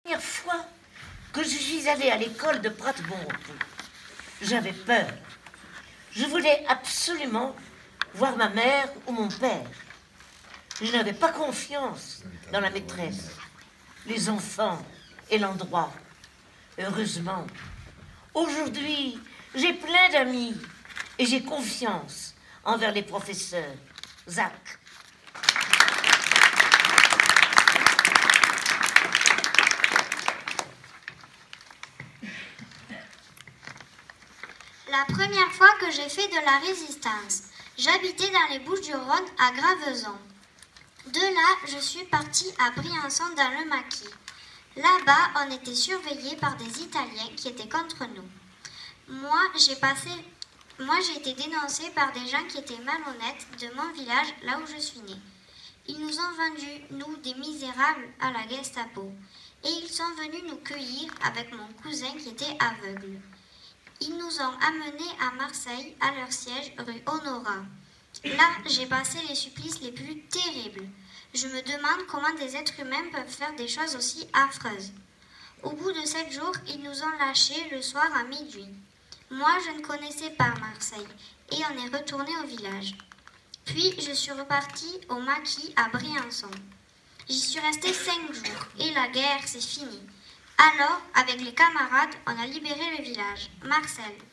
première fois que je suis allée à l'école de Prat-Bonrepos, j'avais peur. Je voulais absolument voir ma mère ou mon père. Je n'avais pas confiance dans la maîtresse, les enfants et l'endroit. Heureusement, aujourd'hui, j'ai plein d'amis et j'ai confiance envers les professeurs. Zach. La première fois que j'ai fait de la résistance, j'habitais dans les Bouches-du-Rhône à Graveson. De là, je suis partie à Briançon dans le Maquis. Là-bas, on était surveillés par des Italiens qui étaient contre nous. Moi, j'ai été dénoncée par des gens qui étaient malhonnêtes de mon village, là où je suis née. Ils nous ont vendus, nous, des misérables, à la Gestapo. Et ils sont venus nous cueillir avec mon cousin qui était aveugle. Ils nous ont amenés à Marseille, à leur siège, rue Honorat. Là, j'ai passé les supplices les plus terribles. Je me demande comment des êtres humains peuvent faire des choses aussi affreuses. Au bout de 7 jours, ils nous ont lâchés le soir à minuit. Moi, je ne connaissais pas Marseille et on est retourné au village. Puis, je suis repartie au Maquis à Briançon. J'y suis restée 5 jours et la guerre, c'est fini. Alors, avec les camarades, on a libéré le village. Marcel,